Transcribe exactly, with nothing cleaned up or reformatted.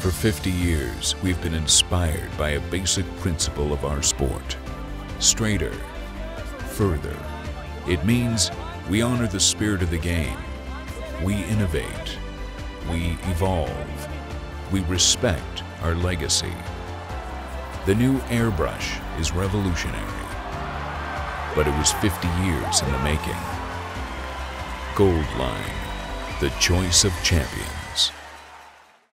For fifty years, we've been inspired by a basic principle of our sport. Straighter, further. It means we honor the spirit of the game. We innovate. We evolve. We respect our legacy. The new airbrush is revolutionary, but it was fifty years in the making. Goldline, the choice of champions.